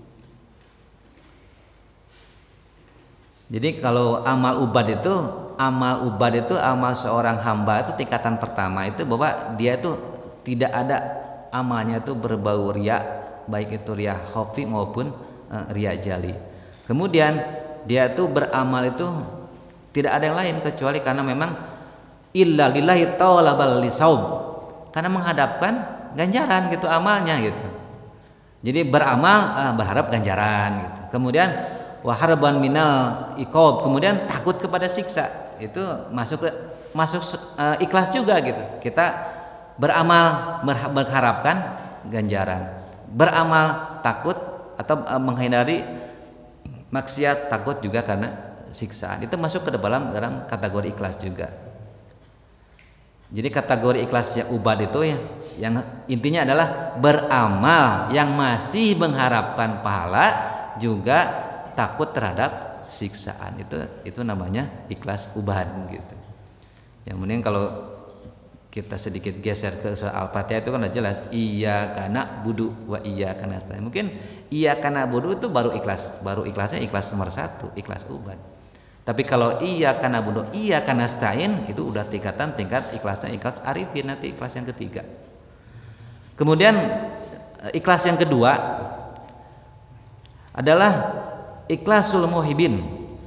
Jadi kalau amal ubad itu, amal ubad itu amal seorang hamba itu tingkatan pertama itu bahwa dia itu tidak ada amalnya itu berbau riya, baik itu riya khafi maupun uh, riya jali. Kemudian dia itu beramal itu tidak ada yang lain kecuali karena memang illa lillahi talabal lisaub, karena menghadapkan ganjaran gitu amalnya gitu. Jadi beramal uh, berharap ganjaran gitu. Kemudian waharban minal iqab, kemudian takut kepada siksa. Itu masuk masuk uh, ikhlas juga gitu. Kita beramal berharapkan ganjaran, beramal takut atau uh, menghindari maksiat, takut juga karena siksaan. Itu masuk ke dalam dalam kategori ikhlas juga. Jadi kategori ikhlas yang ubad itu ya, yang intinya adalah beramal yang masih mengharapkan pahala juga takut terhadap siksaan. Itu itu namanya ikhlas ubad gitu. Yang mending kalau kita sedikit geser ke soal Al-Fatihah itu kan udah jelas iyyaka na'budu wa iyyaka nasta'in. Mungkin iyyaka na'budu itu baru ikhlas, baru ikhlasnya ikhlas nomor satu, ikhlas ubad. Tapi kalau iyyaka na'budu iyyaka nasta'in itu udah tingkatan tingkat ikhlasnya ikhlas arifin, nanti ikhlas yang ketiga. Kemudian ikhlas yang kedua adalah ikhlasul muhibin.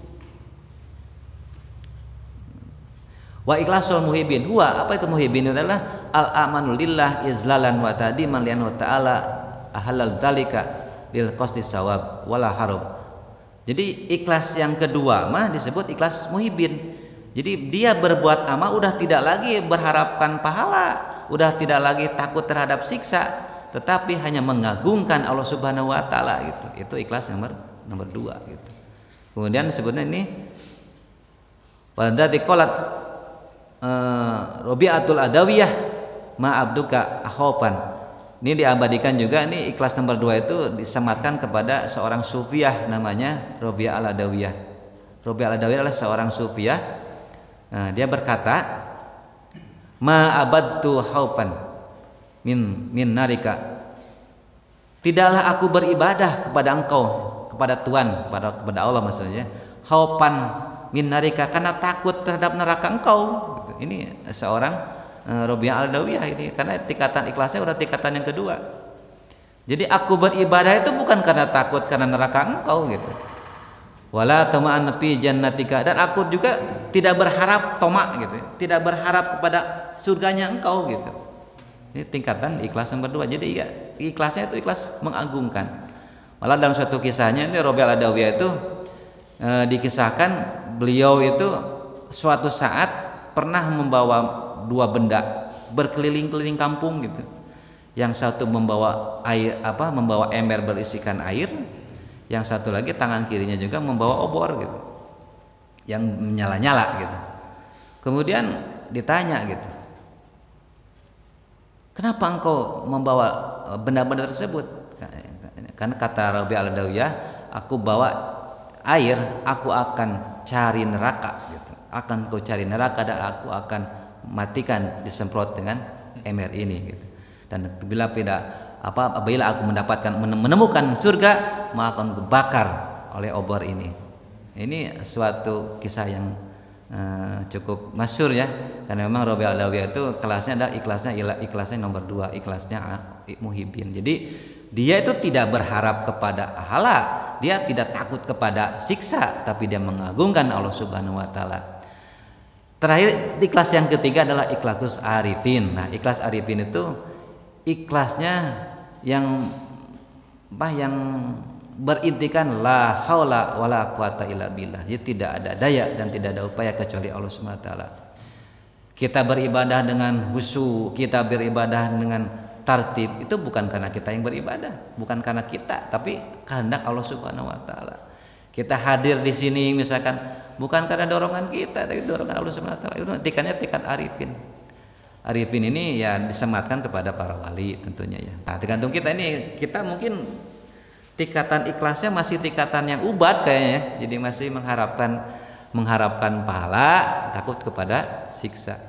Wa ikhlasul muhibin huwa, apa itu muhibin? Adalah al amanu lillah izlalan wa tadiman li'annahu ta'ala ahalal dzalika lil qasdi sawab wala harub. Jadi ikhlas yang kedua mah disebut ikhlas muhibin. Jadi dia berbuat amal udah tidak lagi berharapkan pahala, udah tidak lagi takut terhadap siksa, tetapi hanya mengagungkan Allah Subhanahu wa taala gitu. Itu ikhlas nomor nomor dua gitu. Kemudian disebutnya ini waladzati qalat uh, Rabi'atul Adawiyah ma abduka akhofan. Ini diabadikan juga, ini ikhlas nomor dua itu disematkan kepada seorang sufiyah namanya Rabi'ah Al-Adawiyah. Rabi'ah Al-Adawiyah adalah seorang sufiyah. Nah, dia berkata, ma abadtu khaufan min min narika. Tidaklah aku beribadah kepada engkau, kepada Tuhan, kepada kepada Allah maksudnya, khaufan min narika, karena takut terhadap neraka engkau. Ini seorang Rabi'ah Al-Adawiyah ini, karena tingkatan ikhlasnya udah tingkatan yang kedua. Jadi aku beribadah itu bukan karena takut karena neraka engkau gitu. Wala tama'an fi jannatika, dan aku juga tidak berharap tomak gitu, tidak berharap kepada surganya engkau gitu. Ini tingkatan ikhlas nomor dua. Jadi ya, ikhlasnya itu ikhlas mengagungkan. Malah dalam suatu kisahnya ini Rabi'ah Al-Adawiyah itu e, dikisahkan beliau itu suatu saat pernah membawa dua benda berkeliling-keliling kampung gitu. Yang satu membawa air apa membawa ember berisikan air, yang satu lagi tangan kirinya juga membawa obor gitu, yang menyala-nyala gitu. Kemudian ditanya gitu, kenapa engkau membawa benda-benda tersebut? Karena kata Rabi'ah Al-Adawiyah, aku bawa air, aku akan cari neraka gitu. Akan kau cari neraka dan aku akan matikan disemprot dengan ember ini gitu. Dan bila tidak apa apabila aku mendapatkan menemukan surga, maka akan kubakar oleh obor ini. Ini suatu kisah yang uh, cukup masyhur ya, karena memang Rabi'ah Al-Adawiyah itu kelasnya adalah ikhlasnya ikhlasnya nomor dua, ikhlasnya muhibin. Jadi dia itu tidak berharap kepada pahala, dia tidak takut kepada siksa, tapi dia mengagungkan Allah Subhanahu wa taala. Terakhir ikhlas yang ketiga adalah ikhlas arifin. Nah, ikhlas arifin itu ikhlasnya yang bah yang berintikan la haula wala quwata illa billah. Jadi tidak ada daya dan tidak ada upaya kecuali Allah Subhanahu wa taala. kita beribadah dengan khusyuk, kita beribadah dengan tartib, itu bukan karena kita yang beribadah, bukan karena kita, tapi kehendak Allah Subhanahu wa taala. Kita hadir di sini misalkan bukan karena dorongan kita, tapi dorongan Allah Subhanahu wa taala. Itu tingkatnya tingkat arifin. Arifin ini ya disematkan kepada para wali tentunya ya. Nah, tergantung kita ini, kita mungkin tingkatan ikhlasnya masih tingkatan yang ubat kayaknya. Jadi masih mengharapkan mengharapkan pahala, takut kepada siksa.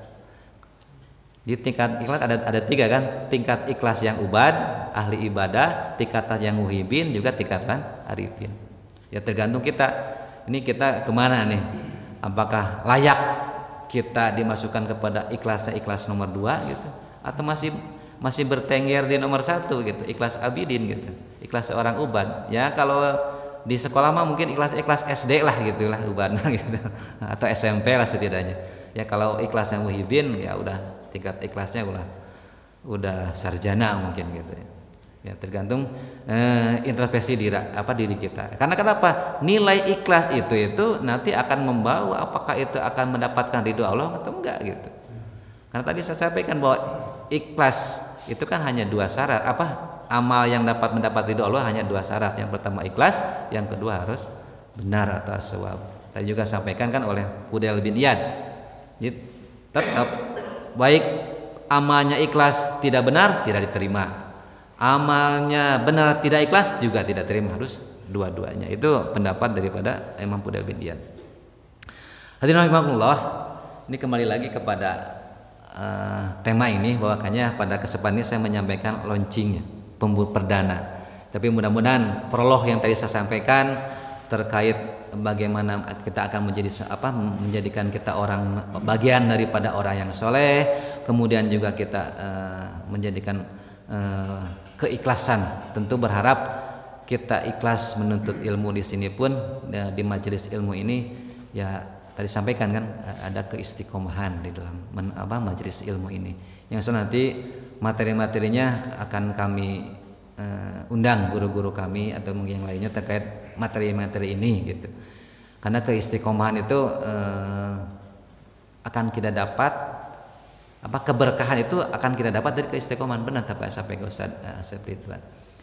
Di tingkat ikhlas ada ada tiga kan? Tingkat ikhlas yang ubad, ahli ibadah, tingkatan yang muhibin, juga tingkatan arifin. Ya tergantung kita. Ini kita kemana nih? Apakah layak kita dimasukkan kepada ikhlasnya ikhlas nomor dua gitu, atau masih masih bertengger di nomor satu gitu, ikhlas abidin gitu, ikhlas seorang ubad. Ya kalau di sekolah mah mungkin ikhlas ikhlas S D lah gitulah ubadnya gitu, atau S M P lah setidaknya. Ya kalau ikhlas yang muhibin ya udah tingkat ikhlasnya udah udah sarjana mungkin gitu ya. Ya tergantung eh, introspeksi diri apa diri kita. Karena kenapa? Nilai ikhlas itu itu nanti akan membawa apakah itu akan mendapatkan ridho Allah atau enggak gitu. Karena tadi saya sampaikan bahwa ikhlas itu kan hanya dua syarat. Apa? Amal yang dapat mendapat ridho Allah hanya dua syarat. Yang pertama ikhlas, yang kedua harus benar atau as-shawab. Tadi juga sampaikan kan oleh Fudail bin Iyad. Jadi tetap baik amalnya ikhlas tidak benar tidak diterima. Amalnya benar tidak ikhlas juga tidak terima, harus dua-duanya. Itu pendapat daripada Imam Fudail bin Iyad. Hadirin rahimakumullah, ini kembali lagi kepada uh, tema ini, bahwakanya pada kesempatan ini saya menyampaikan launchingnya, pembuat perdana. Tapi mudah-mudahan prolog yang tadi saya sampaikan terkait bagaimana kita akan menjadi apa menjadikan kita orang bagian daripada orang yang soleh, kemudian juga kita uh, menjadikan uh, keikhlasan. Tentu berharap kita ikhlas menuntut ilmu di sini pun ya, di majelis ilmu ini ya tadi sampaikan kan ada keistiqomahan di dalam men, apa majelis ilmu ini. Yang nanti materi-materinya akan kami uh, undang guru-guru kami atau mungkin yang lainnya terkait materi-materi ini gitu. Karena keistiqomahan itu uh, akan kita dapat apa keberkahan itu akan kita dapat dari keistiqomahan, benar apa yang sampai Ustaz uh, Ridwan.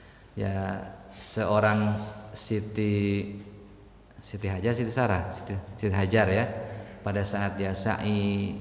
Ya seorang Siti Siti Hajar, Siti Sarah, Siti, Siti Hajar ya, pada saat dia sa'i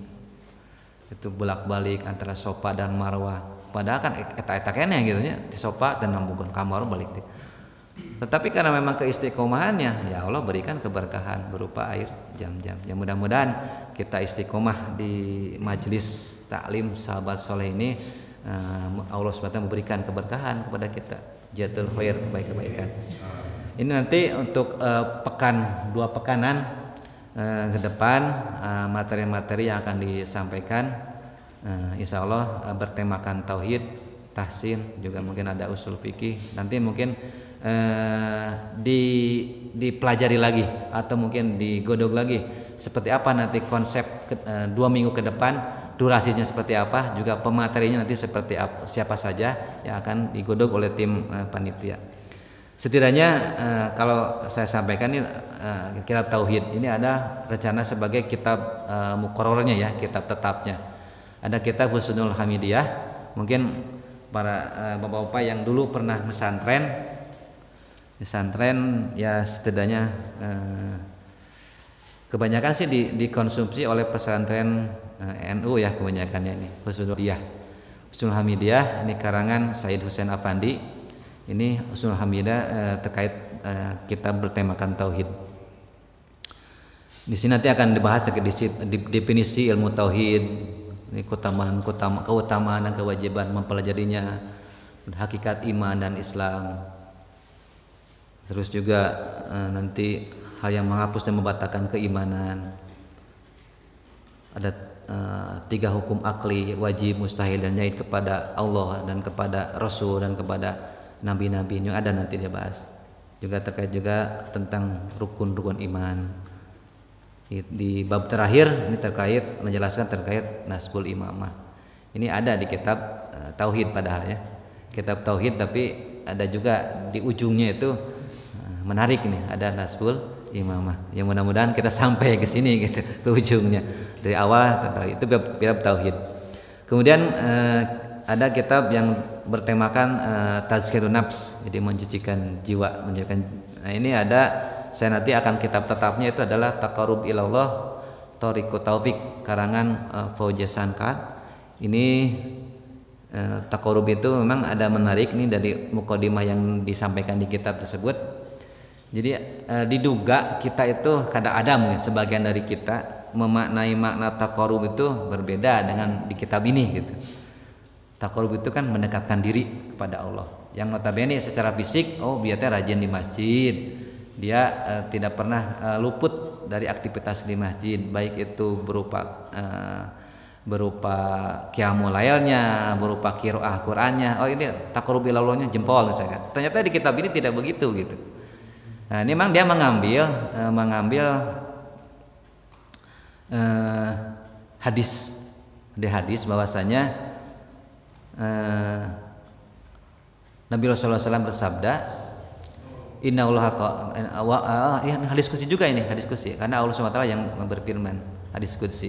itu bolak-balik antara Sofa dan Marwah. Padahal kan eta-eta kene gitu nya, di Sofa dan nambungkeun ka Marwah balik deh. Tetapi karena memang keistiqomahannya, ya Allah berikan keberkahan berupa air jam-jam. Ya mudah-mudahan kita istiqomah di majelis taklim sahabat soleh ini, Allah subhanahu wa taala memberikan keberkahan kepada kita, jatul khair, kebaikan-kebaikan. Ini nanti untuk uh, pekan dua pekanan uh, ke depan uh, materi-materi yang akan disampaikan uh, insya Allah uh, bertemakan tauhid, tahsin, juga mungkin ada usul fikih. Nanti mungkin uh, di dipelajari lagi atau mungkin digodok lagi seperti apa nanti konsep ke, uh, dua minggu ke depan, durasinya seperti apa, juga pematerinya nanti seperti apa, siapa saja yang akan digodok oleh tim uh, panitia. Setidaknya uh, kalau saya sampaikan ini uh, kitab tauhid ini ada rencana sebagai kitab uh, muqarrarnya ya, kitab tetapnya. Ada kitab Husnul Hamidiyah. Mungkin para uh, bapak-bapak yang dulu pernah pesantren, pesantren ya setidaknya uh, kebanyakan sih di, dikonsumsi oleh pesantren uh, N U ya kebanyakannya ini Husnul Hamidiyah. Husnul Hamidiyah ini karangan Said Husain Afandi. Ini Husnul Hamidah eh, terkait eh, kita bertemakan tauhid. Di sini nanti akan dibahas terkait definisi ilmu tauhid, ini keutamaan, keutamaan, keutamaan dan kewajiban mempelajarinya, hakikat iman dan Islam. Terus juga eh, nanti hal yang menghapus dan membatalkan keimanan. Ada eh, tiga hukum akli, wajib, mustahil dan jahid kepada Allah dan kepada Rasul dan kepada nabi-nabi yang ada nanti dia bahas. Juga terkait juga tentang rukun-rukun iman. Di, di bab terakhir ini terkait menjelaskan terkait nasbul imamah. Ini ada di kitab uh, tauhid padahal ya. Kitab tauhid tapi ada juga di ujungnya itu uh, menarik nih, ada nasbul imamah. Ya mudah-mudahan kita sampai ke sini gitu, ke ujungnya. Dari awal tauhid itu bab tauhid. Kemudian eh, ada kitab yang bertemakan eh, tazkiyatun nafs, jadi mencucikan jiwa, mencucikan. Nah, ini ada, saya nanti akan kitab tetapnya itu adalah Taqarrub ilallah Thariqut Taufik karangan eh, Fauzan Khan. Ini eh, Taqarrub itu memang ada menarik nih dari mukadimah yang disampaikan di kitab tersebut. Jadi eh, diduga kita itu kada ada mungkin sebagian dari kita memaknai makna taqarrub itu berbeda dengan di kitab ini gitu. Taqarrub itu kan mendekatkan diri kepada Allah. Yang notabene secara fisik, oh biasanya rajin di masjid. Dia eh, tidak pernah eh, luput dari aktivitas di masjid, baik itu berupa eh, berupa qiyamul lailnya, berupa qiraah Qur'annya. Oh ini taqarrub ilallahnya jempol misalkan. Ternyata di kitab ini tidak begitu gitu. Nah, ini memang dia mengambil eh, mengambil eh, hadis di hadis bahwasanya eh, Nabi Rasulullah shallallahu alaihi wasallam bersabda, Inna Allah uh, ya, hadis qudsi juga ini hadis qudsi karena Allah subhanahu wa taala yang berfirman hadis qudsi.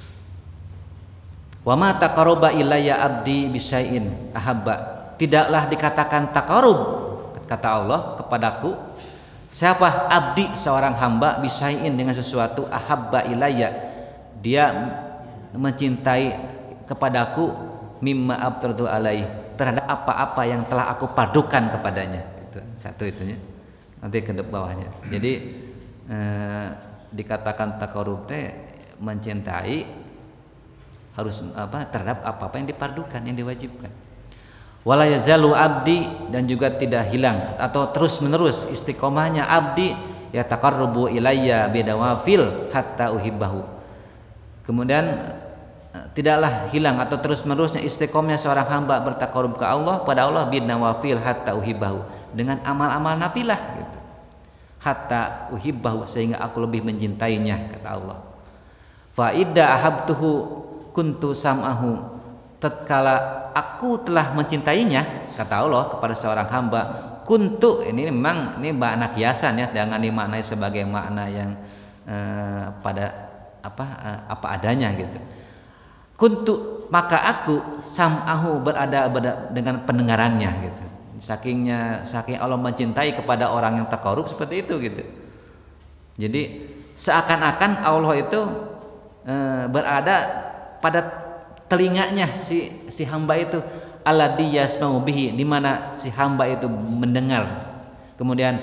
Wa ma taqarraba ilayya abdi bisyai'in ahabba. Tidaklah dikatakan taqarrub kata Allah kepadaku siapa abdi seorang hamba bisyai'in dengan sesuatu ahabba ilayya dia mencintai kepadaku mimma abtartu alaihi terhadap apa-apa yang telah aku padukan kepadanya. Itu satu itunya. Nanti ke bawahnya. Jadi eh, dikatakan taqarrub teh mencintai harus apa terhadap apa-apa yang dipardukan, yang diwajibkan. Wala yazalu abdi dan juga tidak hilang atau terus menerus istiqomahnya abdi ya taqarrubu ilayya bidawafil hatta uhibbahu. Kemudian tidaklah hilang atau terus menerusnya istiqomahnya seorang hamba bertaqarrub ke Allah pada Allah bidawafil hatta uhibbahu dengan amal-amal nafilah gitu. Hatta uhibbahu sehingga aku lebih mencintainya kata Allah. Fa idza ahabtuhu kuntu sam'ahu tatkala aku telah mencintainya kata Allah kepada seorang hamba kuntu ini memang ini makna kiasan ya jangan dimaknai sebagai makna yang eh, pada apa eh, apa adanya gitu. Kuntu maka aku sam'ahu berada, berada dengan pendengarannya gitu. Sakingnya saking Allah mencintai kepada orang yang taqarrub seperti itu gitu. Jadi seakan-akan Allah itu e, berada pada telinganya si si hamba itu alladzi yasma'u bihi di mana si hamba itu mendengar. Kemudian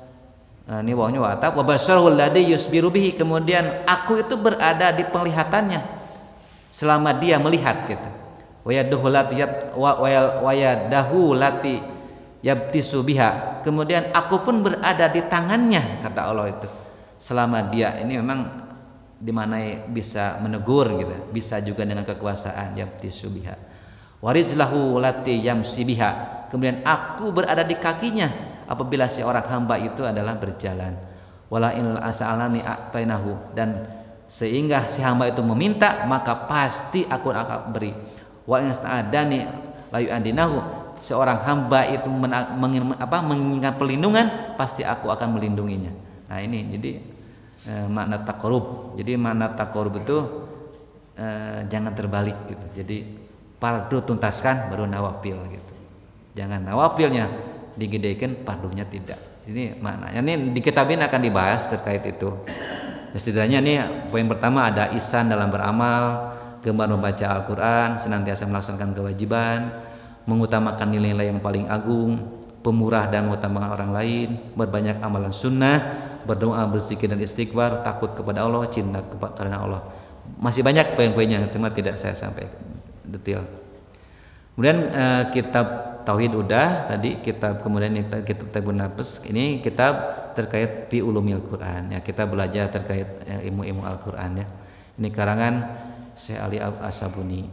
e, ini wawnya watab wa basarul ladzi yusbiru bihi kemudian aku itu berada di penglihatannya selama dia melihat gitu. Wa yaduhu lati wa yadahu lati yabtisu biha kemudian aku pun berada di tangannya kata Allah itu selama dia ini memang dimanai bisa menegur gitu bisa juga dengan kekuasaan yabtisu biha warizlahu lati yamsi biha kemudian aku berada di kakinya apabila si orang hamba itu adalah berjalan wala il asalani atainahu dan sehingga si hamba itu meminta maka pasti aku akan beri wa insta'adani la yu'adinahu seorang hamba itu men, mengin, apa, menginginkan perlindungan pasti aku akan melindunginya. Nah ini jadi e, makna taqarrub. Jadi makna taqarrub itu e, jangan terbalik gitu. Jadi fardu tuntaskan baru nawafil gitu. Jangan nawafilnya digedekan fardunya tidak. Ini maknanya. Ini di kitab ini akan dibahas terkait itu. Setidaknya ini poin pertama ada ihsan dalam beramal, gemar membaca Al-Qur'an, senantiasa melaksanakan kewajiban, mengutamakan nilai-nilai yang paling agung, pemurah dan mengutamakan orang lain, berbanyak amalan sunnah, berdoa, berzikir dan istighfar, takut kepada Allah, cinta kepada Allah. Masih banyak poin-poinnya, cuma tidak saya sampaikan detail. Kemudian eh, kitab tauhid udah tadi, kitab kemudian kitab kitab nafs ini kitab terkait fi ulumil Quran ya, kita belajar terkait eh, ilmu-ilmu Al-Qur'an ya. Ini karangan Syekh Ali As-Sabuni.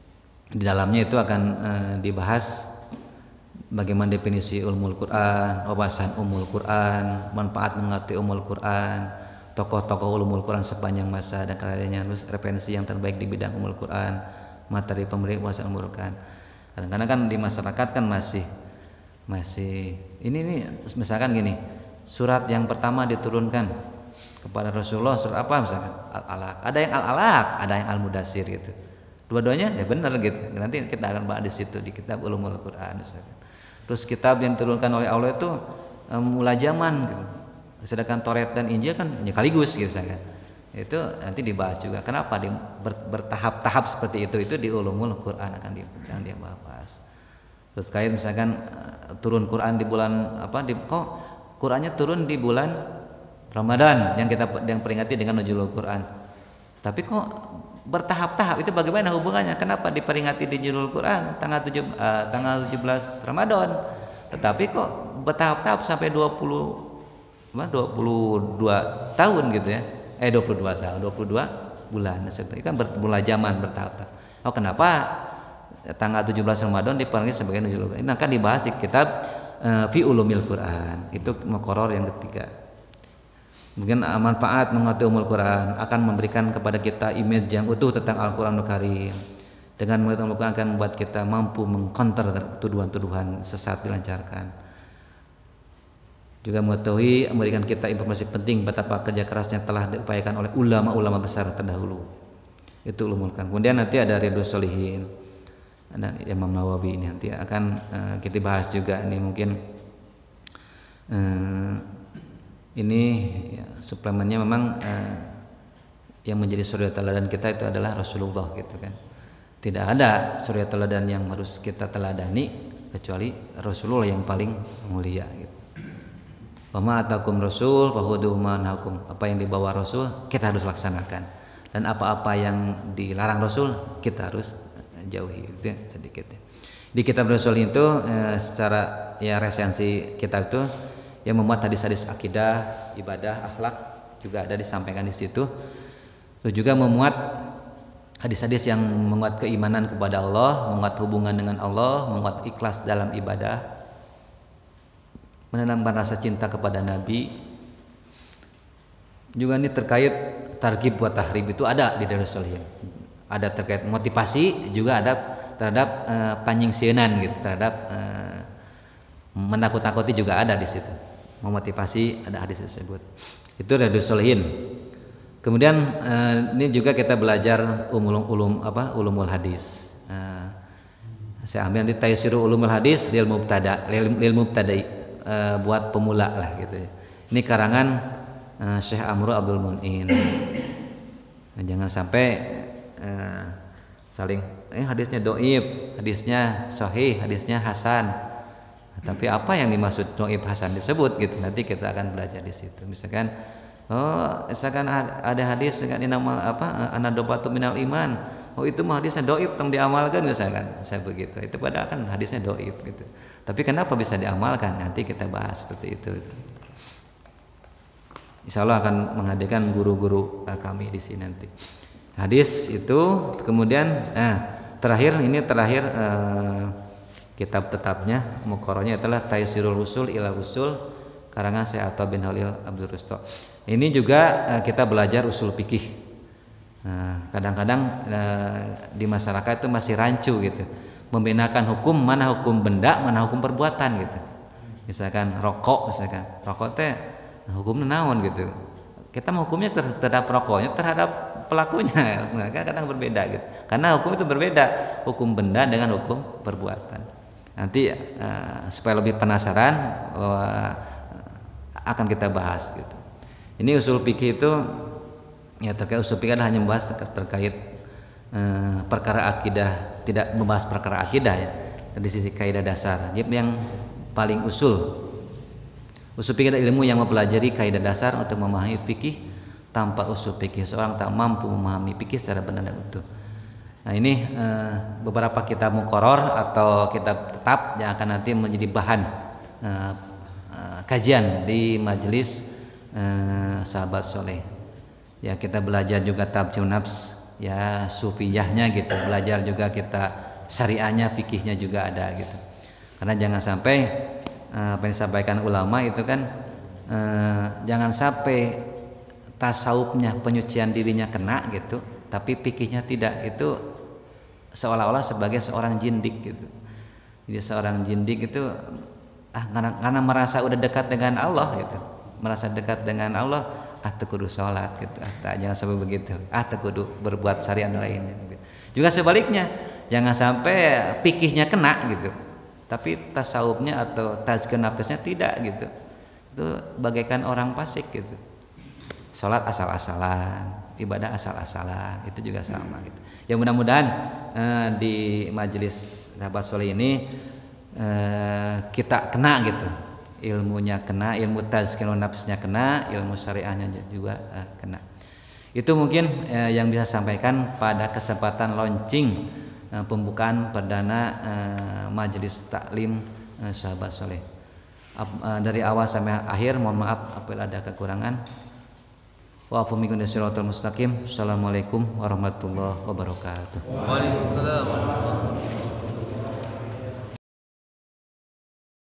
Di dalamnya itu akan e, dibahas bagaimana definisi ulumul Quran, wawasan umul Quran, manfaat mengerti umul Quran, tokoh-tokoh ulumul Quran sepanjang masa dan karyanya, terus referensi yang terbaik di bidang umul Quran, materi pemberi wawasan umul Quran. Kadang-kadang kan di masyarakat kan masih masih ini nih misalkan gini, surat yang pertama diturunkan kepada Rasulullah surat apa misalkan Al-Alaq, ada yang Al-Alaq, ada yang Al-Mudatsir gitu. Dua-duanya ya benar gitu. Nanti kita akan bahas di situ di kitab Ulumul Quran misalkan. Terus kitab yang diturunkan oleh Allah itu um, mulai zaman gitu. Sedangkan Taurat dan Injil kan ya kaligus gitu misalkan. Itu nanti dibahas juga. Kenapa di, ber, bertahap-tahap seperti itu itu di Ulumul Quran akan di, yang dia bahas. Terus kayak misalkan uh, turun Quran di bulan apa di kok Qurannya turun di bulan Ramadan yang kita yang peringati dengan nuzulul Quran. Tapi kok bertahap-tahap itu bagaimana hubungannya? Kenapa diperingati di nuzulul Quran tanggal tujuh uh, tanggal tujuh belas Ramadan? Tetapi kok bertahap-tahap sampai dua puluh dua puluh dua tahun gitu ya. Eh dua puluh dua tahun, dua puluh dua bulan. Itu kan mulai zaman bertahap-tahap. Oh, kenapa tanggal tujuh belas Ramadan diperingati sebagai nuzulul Quran? Ini akan dibahas di kitab uh, Fi Ulumil Quran. Itu muqarrar yang ketiga. Mungkin manfaat mengerti umul Quran akan memberikan kepada kita image yang utuh tentang Al-Quranul Karim. Dengan mengerti umul Quran akan membuat kita mampu mengcounter tuduhan-tuduhan sesat dilancarkan. Juga mengetahui memberikan kita informasi penting betapa kerja kerasnya telah diupayakan oleh ulama-ulama besar terdahulu. Itu ulumul Quran. Kemudian nanti ada Riyadhus Shalihin dan Imam Nawawi ini nanti akan uh, kita bahas juga ini mungkin. Uh, Ini ya, suplemennya memang eh, yang menjadi suri teladan kita itu adalah Rasulullah gitu kan. Tidak ada suri teladan yang harus kita teladani kecuali Rasulullah yang paling mulia gitu. Wa ma atakum rasul fahuduhu ma nahakum. Apa yang dibawa Rasul kita harus laksanakan. Dan apa-apa yang dilarang Rasul kita harus jauhi itu ya, sedikit. Di kitab Rasul itu eh, secara ya resensi kitab itu yang memuat hadis-hadis akidah, ibadah, akhlak juga ada disampaikan di situ. Terus juga memuat hadis-hadis yang menguat keimanan kepada Allah, menguat hubungan dengan Allah, menguat ikhlas dalam ibadah, menanamkan rasa cinta kepada Nabi. Juga ini terkait targhib buat tahrib itu ada di Riyadhus Shalihin. Ada terkait motivasi, juga ada terhadap uh, panyingseunan gitu, terhadap uh, menakut-nakuti juga ada di situ. Memotivasi ada hadis tersebut. Itu Riyadhus Shalihin. Kemudian uh, ini juga kita belajar umul ulum apa ulumul hadis. Uh, saya ambil nanti Taysirul Ulumul Hadis lil mubtada lil, lil mubtada'i uh, buat pemula lah gitu ya. Ini karangan uh, Syekh Amru Abdul Mu'in. Nah, jangan sampai uh, saling eh hadisnya dhaif, hadisnya sahih, hadisnya hasan. Tapi apa yang dimaksud dhaif hasan disebut gitu, nanti kita akan belajar di situ. Misalkan oh misalkan ada hadis dengan inamal apa anadobatu minal iman, oh itu mah hadisnya dhaif tong diamalkan misalkan saya begitu, itu padahal kan hadisnya dhaif gitu. Tapi kenapa bisa diamalkan, nanti kita bahas seperti itu. Insya Allah akan menghadirkan guru-guru kami di sini nanti. Hadis itu kemudian eh, terakhir ini terakhir eh, kitab tetapnya muqarrarnya adalah Taysirul Usul ila Usul karangan Syekh Atha bin Halil Abdul Rusto. Ini juga uh, kita belajar usul fikih. Nah, kadang-kadang uh, di masyarakat itu masih rancu gitu, membedakan hukum mana hukum benda, mana hukum perbuatan gitu. Misalkan rokok, misalkan rokok teh hukumnya naon gitu. Kita mau hukumnya terhadap rokoknya, terhadap pelakunya, nah, kadang berbeda gitu. Karena hukum itu berbeda, hukum benda dengan hukum perbuatan. Nanti uh, supaya lebih penasaran uh, akan kita bahas gitu. Ini usul fikih itu ya terkait usul fikih hanya membahas terkait, terkait uh, perkara akidah, tidak membahas perkara akidah ya dari sisi kaidah dasar. Jadi yang paling usul usul fikih adalah ilmu yang mempelajari kaidah dasar untuk memahami fikih. Tanpa usul fikih seorang tak mampu memahami fikih secara benar dan utuh. Nah ini uh, beberapa kitab muqarrar atau kitab tetap yang akan nanti menjadi bahan uh, uh, kajian di majelis uh, sahabat soleh. Ya kita belajar juga tabjil nafs, ya sufiyahnya gitu. Belajar juga kita syariahnya, fikihnya juga ada gitu. Karena jangan sampai uh, apa yang disampaikan ulama itu kan uh, jangan sampai tasawufnya penyucian dirinya kena gitu, tapi fikihnya tidak, itu seolah-olah sebagai seorang jindik gitu. Jadi seorang jindik itu ah karena, karena merasa udah dekat dengan Allah gitu, merasa dekat dengan Allah ah teu kudu sholat gitu, ah tak, jangan sampai begitu, ah teu kudu berbuat syariat lainnya gitu. Juga sebaliknya, jangan sampai fikihnya kena gitu tapi tasawufnya atau tazkiyah nafsnya tidak gitu, itu bagaikan orang fasik gitu, sholat asal-asalan, ibadah asal-asalan, itu juga sama gitu. Ya mudah-mudahan eh, di majelis sahabat soleh ini eh, kita kena gitu, ilmunya kena, ilmu tazkiyah nafsnya kena, ilmu syariahnya juga eh, kena. Itu mungkin eh, yang bisa sampaikan pada kesempatan launching eh, pembukaan perdana eh, majelis taklim eh, sahabat soleh. Ap, eh, dari awal sampai akhir mohon maaf apabila ada kekurangan. Wa afu minkum siratal mustaqim. Assalamualaikum warahmatullahi wabarakatuh. Waalaikumsalam warahmatullahi wabarakatuh.